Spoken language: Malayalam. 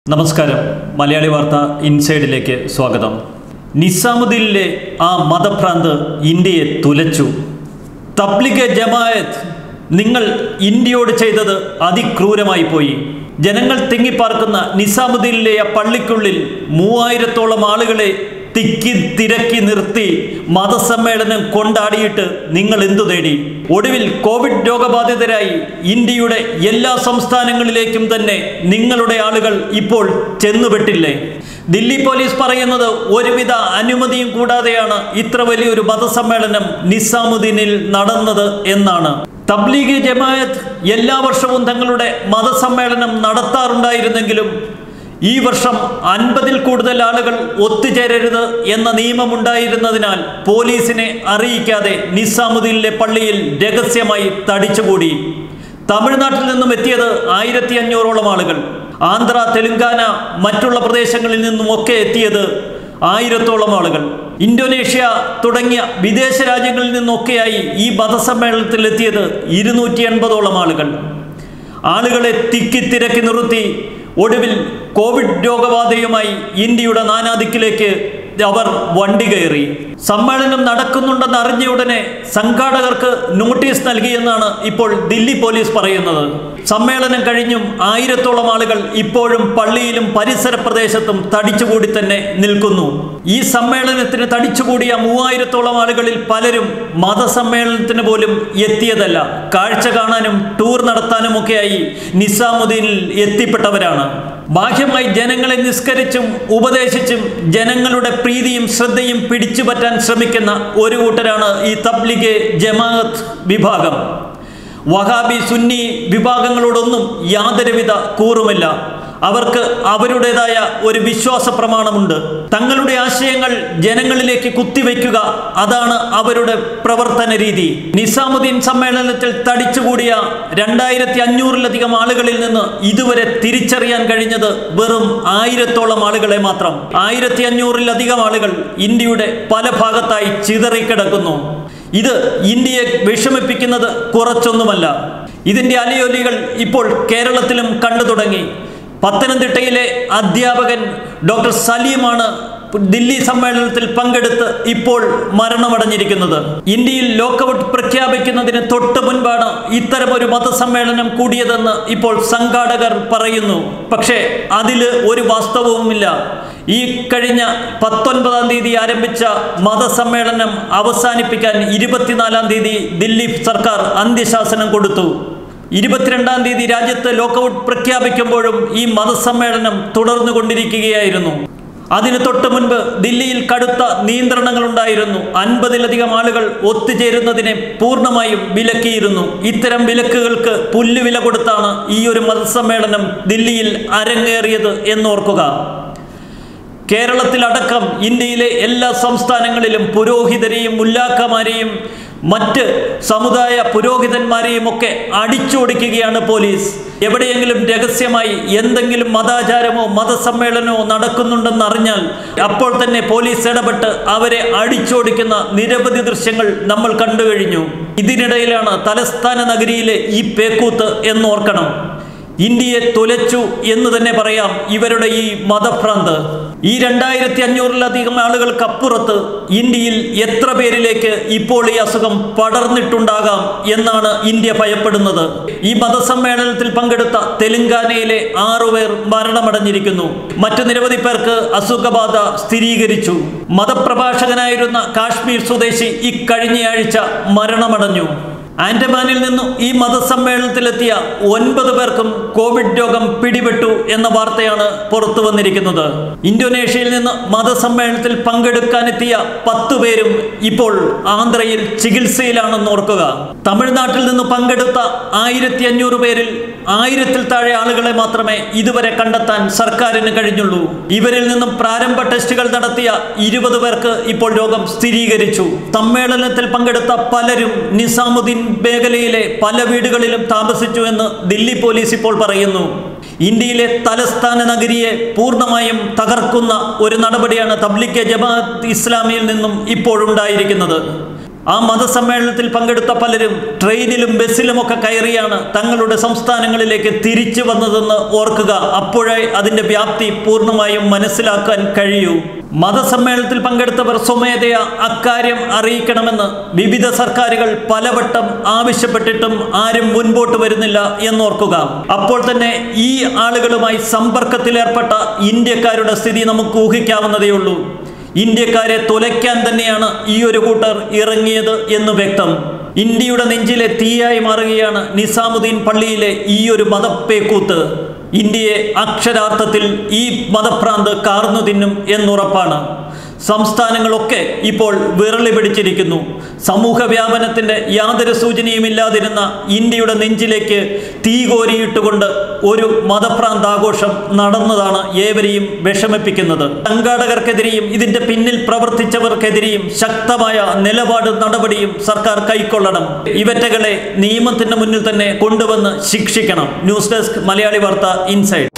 നമസ്കാരം. മലയാളി വാർത്ത ഇൻസൈഡിലേക്ക് സ്വാഗതം. നിസാമുദ്ദീനിലെ ആ മതഭ്രാന്ത് ഇന്ത്യയെ തുലച്ചു. തബ്ലിഗെ ജമാഅത്ത് നിങ്ങൾ ഇന്ത്യയോട് ചെയ്തത് അതിക്രൂരമായി പോയി. ജനങ്ങൾ തിങ്ങിപ്പാർക്കുന്ന നിസാമുദ്ദീനിലെ ആ പള്ളിക്കുള്ളിൽ 3000-ഓളം ആളുകളെ തിരക്കി നിർത്തി മതസമ്മേളനം കൊണ്ടാടിയിട്ട് നിങ്ങൾ എന്തു നേടി? ഒടുവിൽ കോവിഡ് രോഗബാധിതരായി ഇന്ത്യയുടെ എല്ലാ സംസ്ഥാനങ്ങളിലേക്കും തന്നെ നിങ്ങളുടെ ആളുകൾ ഇപ്പോൾ ചെന്നുപെട്ടില്ലേ? ദില്ലി പോലീസ് പറയുന്നത് ഒരുവിധ അനുമതിയും കൂടാതെയാണ് ഇത്ര വലിയൊരു മതസമ്മേളനം നിസാമുദ്ദീനിൽ നടന്നത് എന്നാണ്. തബ്ലീഗ് ജമാഅത്ത് എല്ലാ വർഷവും തങ്ങളുടെ മതസമ്മേളനം നടത്താറുണ്ടായിരുന്നെങ്കിലും ഈ വർഷം 50-ൽ കൂടുതൽ ആളുകൾ ഒത്തുചേരരുത് എന്ന നിയമമുണ്ടായിരുന്നതിനാൽ പോലീസിനെ അറിയിക്കാതെ നിസാമുദ്ദീനിലെ പള്ളിയിൽ രഹസ്യമായി തടിച്ചുകൂടി. തമിഴ്നാട്ടിൽ നിന്നും എത്തിയത് 1500-ഓളം ആളുകൾ. ആന്ധ്ര, തെലുങ്കാന, മറ്റുള്ള പ്രദേശങ്ങളിൽ നിന്നുമൊക്കെ എത്തിയത് 1000-ഓളം ആളുകൾ. ഇന്തോനേഷ്യ തുടങ്ങിയ വിദേശ രാജ്യങ്ങളിൽ നിന്നൊക്കെയായി ഈ മതസമ്മേളനത്തിൽ എത്തിയത് 280-ഓളം ആളുകൾ. ആളുകളെ തിരക്കി നിർത്തി ഒടുവിൽ കോവിഡ് രോഗബാധയുമായി ഇന്ത്യയുടെ നാനാദിക്കിലേക്ക് അവർ വണ്ടി കയറി. സമ്മേളനം നടക്കുന്നുണ്ടെന്ന് അറിഞ്ഞ ഉടനെ സംഘാടകർക്ക് നോട്ടീസ് നൽകിയെന്നാണ് ഇപ്പോൾ ദില്ലി പോലീസ് പറയുന്നത്. സമ്മേളനം കഴിഞ്ഞും 1000-ഓളം ആളുകൾ ഇപ്പോഴും പള്ളിയിലും പരിസര പ്രദേശത്തും തടിച്ചുകൂടി തന്നെ നിൽക്കുന്നു. ഈ സമ്മേളനത്തിന് തടിച്ചുകൂടിയ 3000-ഓളം ആളുകളിൽ പലരും മതസമ്മേളനത്തിന് പോലും എത്തിയതല്ല. കാഴ്ച കാണാനും ടൂർ നടത്താനുമൊക്കെയായി നിസാമുദ്ദീനിൽ എത്തിപ്പെട്ടവരാണ്. ബാഹ്യമായി ജനങ്ങളെ നിസ്കരിച്ചും ഉപദേശിച്ചും ജനങ്ങളുടെ പ്രീതിയും ശ്രദ്ധയും പിടിച്ചുപറ്റാൻ ശ്രമിക്കുന്ന ഒരു കൂട്ടരാണ് ഈ തബ്ലിഗെ ജമാഅത്ത് വിഭാഗം. വഹാബി സുന്നി വിഭാഗങ്ങളോടൊന്നും യാതൊരുവിധ കൂറുമില്ല. അവർക്ക് അവരുടേതായ ഒരു വിശ്വാസ പ്രമാണമുണ്ട്. തങ്ങളുടെ ആശയങ്ങൾ ജനങ്ങളിലേക്ക് കുത്തിവെക്കുക, അതാണ് അവരുടെ പ്രവർത്തന രീതി. നിസാമുദ്ദീൻ സമ്മേളനത്തിൽ തടിച്ചുകൂടിയ 2500-ലധികം ആളുകളിൽ നിന്ന് ഇതുവരെ തിരിച്ചറിയാൻ കഴിഞ്ഞത് വെറും 1000-ഓളം ആളുകളെ മാത്രം. 1500-ലധികം ആളുകൾ ഇന്ത്യയുടെ പല ഭാഗത്തായി ചിതറിക്കിടക്കുന്നു. ഇത് ഇന്ത്യയെ വിഷമിപ്പിക്കുന്നത് കുറച്ചൊന്നുമല്ല. ഇതിൻ്റെ അലയൊലികൾ ഇപ്പോൾ കേരളത്തിലും കണ്ടു തുടങ്ങി. പത്തനംതിട്ടയിലെ അധ്യാപകൻ ഡോക്ടർ സലീമാണ് ദില്ലി സമ്മേളനത്തിൽ പങ്കെടുത്ത് ഇപ്പോൾ മരണമടഞ്ഞിരിക്കുന്നത്. ഇന്ത്യയിൽ ലോക്കൌട്ട് പ്രഖ്യാപിക്കുന്നതിന് തൊട്ട് മുൻപാണ് ഇത്തരമൊരു മതസമ്മേളനം കൂടിയതെന്ന് ഇപ്പോൾ സംഘാടകർ പറയുന്നു. പക്ഷേ അതിൽ ഒരു വാസ്തവവുമില്ല. ഈ കഴിഞ്ഞ 19-ാം തീയതി ആരംഭിച്ച മതസമ്മേളനം അവസാനിപ്പിക്കാൻ 24-ാം തീയതി ദില്ലി സർക്കാർ അന്ത്യശാസനം കൊടുത്തു. 22-ാം തീയതി രാജ്യത്ത് ലോക്കൌട്ട് പ്രഖ്യാപിക്കുമ്പോഴും ഈ മതസമ്മേളനം തുടർന്നുകൊണ്ടിരിക്കുകയായിരുന്നു. അതിന് തൊട്ട് മുൻപ് ദില്ലിയിൽ കടുത്ത നിയന്ത്രണങ്ങളുണ്ടായിരുന്നു. 50-ലധികം ആളുകൾ ഒത്തുചേരുന്നതിനെ പൂർണ്ണമായും വിലക്കിയിരുന്നു. ഇത്തരം വിലക്കുകൾക്ക് പുല്ലുവില കൊടുത്താണ് ഈ ഒരു മതസമ്മേളനം ദില്ലിയിൽ അരങ്ങേറിയത് എന്നോർക്കുക. കേരളത്തിലടക്കം ഇന്ത്യയിലെ എല്ലാ സംസ്ഥാനങ്ങളിലും പുരോഹിതരെയും മുല്ലാക്കമാരെയും മറ്റ് സമുദായ പുരോഹിതന്മാരെയും ഒക്കെ അടിച്ചോടിക്കുകയാണ് പോലീസ്. എവിടെയെങ്കിലും രഹസ്യമായി എന്തെങ്കിലും മതാചാരമോ മതസമ്മേളനമോ നടക്കുന്നുണ്ടെന്നറിഞ്ഞാൽ അപ്പോൾ തന്നെ പോലീസ് ഇടപെട്ട് അവരെ അടിച്ചോടിക്കുന്ന നിരവധി ദൃശ്യങ്ങൾ നമ്മൾ കണ്ടു കഴിഞ്ഞു. ഇതിനിടയിലാണ് തലസ്ഥാന നഗരിയിലെ ഈ പേക്കൂത്ത് എന്നോർക്കണം. ഇന്ത്യയെ തുലച്ചു എന്ന് തന്നെ പറയാം ഇവരുടെ ഈ മതഭ്രാന്ത്. ഈ 2500-ലധികം ആളുകൾക്കപ്പുറത്ത് ഇന്ത്യയിൽ എത്ര പേരിലേക്ക് ഇപ്പോൾ ഈ അസുഖം പടർന്നിട്ടുണ്ടാകാം എന്നാണ് ഇന്ത്യ ഭയപ്പെടുന്നത്. ഈ മതസമ്മേളനത്തിൽ പങ്കെടുത്ത തെലുങ്കാനയിലെ 6 പേർ മരണമടഞ്ഞിരിക്കുന്നു. മറ്റു നിരവധി പേർക്ക് അസുഖബാധ സ്ഥിരീകരിച്ചു. മതപ്രഭാഷകനായിരുന്ന കാശ്മീർ സ്വദേശി ഇക്കഴിഞ്ഞയാഴ്ച മരണമടഞ്ഞു. ആൻഡമാനിൽ നിന്നും ഈ മതസമ്മേളനത്തിലെത്തിയ 9 പേർക്കും കോവിഡ് രോഗം പിടിപെട്ടു എന്ന വാർത്തയാണ് പുറത്തു വന്നിരിക്കുന്നത്. ഇന്തോനേഷ്യയിൽ നിന്ന് മതസമ്മേളനത്തിൽ പങ്കെടുക്കാനെത്തിയ 10 പേരും ഇപ്പോൾ ആന്ധ്രയിൽ ചികിത്സയിലാണെന്ന് ഓർക്കുക. തമിഴ്നാട്ടിൽ നിന്ന് പങ്കെടുത്ത 1500 പേരിൽ 1000-ൽ താഴെ ആളുകളെ മാത്രമേ ഇതുവരെ കണ്ടെത്താൻ സർക്കാരിന് കഴിഞ്ഞുള്ളൂ. ഇവരിൽ നിന്നും പ്രാരംഭ ടെസ്റ്റുകൾ നടത്തിയ 20 പേർക്ക് ഇപ്പോൾ രോഗം സ്ഥിരീകരിച്ചു. സമ്മേളനത്തിൽ പങ്കെടുത്ത പലരും നിസാമുദ്ദീൻ മേഖലയിലെ പല വീടുകളിലും താമസിച്ചു എന്ന് ദില്ലി പോലീസ് ഇപ്പോൾ പറയുന്നു. ഇന്ത്യയിലെ തലസ്ഥാന നഗരിയെ പൂർണ്ണമായും തകർക്കുന്ന ഒരു നടപടിയാണ് തബ്ലിഗെ ജമാഅത്ത് ഇസ്ലാമിയിൽ നിന്നും ഇപ്പോഴുണ്ടായിരിക്കുന്നത്. ആ മതസമ്മേളനത്തിൽ പങ്കെടുത്ത പലരും ട്രെയിനിലും ബസ്സിലുമൊക്കെ കയറിയാണ് തങ്ങളുടെ സംസ്ഥാനങ്ങളിലേക്ക് തിരിച്ചു വന്നതെന്ന് ഓർക്കുക. അപ്പോഴേ അതിൻ്റെ വ്യാപ്തി പൂർണ്ണമായും മനസ്സിലാക്കാൻ കഴിയൂ. മതസമ്മേളനത്തിൽ പങ്കെടുത്തവർ സ്വമേധയാ അക്കാര്യം അറിയിക്കണമെന്ന് വിവിധ സർക്കാരുകൾ പലവട്ടം ആവശ്യപ്പെട്ടിട്ടും ആരും മുൻപോട്ട് വരുന്നില്ല എന്നോർക്കുക. അപ്പോൾ തന്നെ ഈ ആളുകളുമായി സമ്പർക്കത്തിലേർപ്പെട്ട ഇന്ത്യക്കാരുടെ സ്ഥിതി നമുക്ക് ഊഹിക്കാവുന്നതേ ഉള്ളൂ. ഇന്ത്യക്കാരെ തുലയ്ക്കാൻ തന്നെയാണ് ഈ ഒരു കൂട്ടർ ഇറങ്ങിയത് എന്ന് വ്യക്തം. ഇന്ത്യയുടെ നെഞ്ചിലെ തീയായി മാറുകയാണ് നിസാമുദ്ദീൻ പള്ളിയിലെ ഈ ഒരു മതപ്പേക്കൂത്ത്. ഇന്ത്യയെ അക്ഷരാർത്ഥത്തിൽ ഈ മതഭ്രാന്ത് കാർന്നു തിന്നും എന്നുറപ്പാണ്. സംസ്ഥാനങ്ങളൊക്കെ ഇപ്പോൾ വിരളി പിടിച്ചിരിക്കുന്നു. സമൂഹ വ്യാപനത്തിൻ്റെ യാതൊരു സൂചനയുമില്ലാതിരുന്ന ഇന്ത്യയുടെ നെഞ്ചിലേക്ക് തീ കോരിയിട്ടുകൊണ്ട് ഒരു മതഭ്രാന്താഘോഷം നടന്നതാണ് ഏവരെയും വിഷമിപ്പിക്കുന്നത്. സംഘാടകർക്കെതിരെയും ഇതിൻ്റെ പിന്നിൽ പ്രവർത്തിച്ചവർക്കെതിരെയും ശക്തമായ നിലപാട് നടപടിയും സർക്കാർ കൈക്കൊള്ളണം. ഇവറ്റകളെ നിയമത്തിൻ്റെ മുന്നിൽ തന്നെ കൊണ്ടുവന്ന് ശിക്ഷിക്കണം. ന്യൂസ് ഡെസ്ക് മലയാളി വാർത്ത ഇൻസൈഡ്.